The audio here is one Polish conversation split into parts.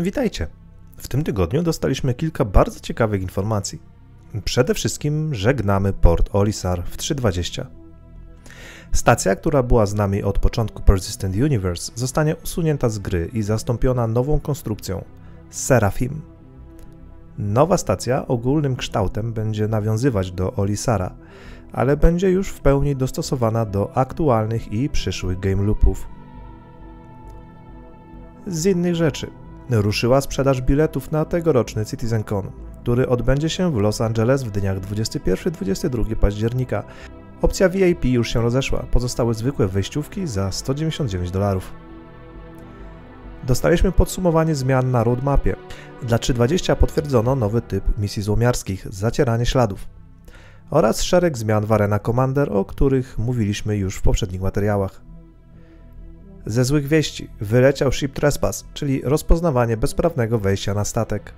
Witajcie! W tym tygodniu dostaliśmy kilka bardzo ciekawych informacji. Przede wszystkim żegnamy port Olisar w 3.20. Stacja, która była z nami od początku Persistent Universe, zostanie usunięta z gry i zastąpiona nową konstrukcją Seraphim. Nowa stacja ogólnym kształtem będzie nawiązywać do Olisara, ale będzie już w pełni dostosowana do aktualnych i przyszłych game loopów. Z innych rzeczy. Ruszyła sprzedaż biletów na tegoroczny CitizenCon, który odbędzie się w Los Angeles w dniach 21-22 października. Opcja VIP już się rozeszła, pozostały zwykłe wejściówki za $199. Dostaliśmy podsumowanie zmian na roadmapie. Dla 3.20 potwierdzono nowy typ misji złomiarskich, zacieranie śladów, oraz szereg zmian w Arena Commander, o których mówiliśmy już w poprzednich materiałach. Ze złych wieści wyleciał Ship Trespass, czyli rozpoznawanie bezprawnego wejścia na statek.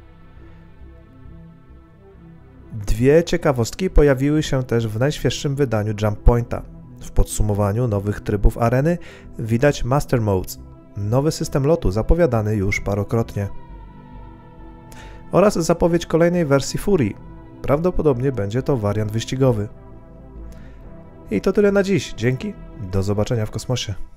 Dwie ciekawostki pojawiły się też w najświeższym wydaniu Jump Pointa. W podsumowaniu nowych trybów areny widać Master Modes, nowy system lotu zapowiadany już parokrotnie. Oraz zapowiedź kolejnej wersji Furii. Prawdopodobnie będzie to wariant wyścigowy. I to tyle na dziś. Dzięki. Do zobaczenia w kosmosie.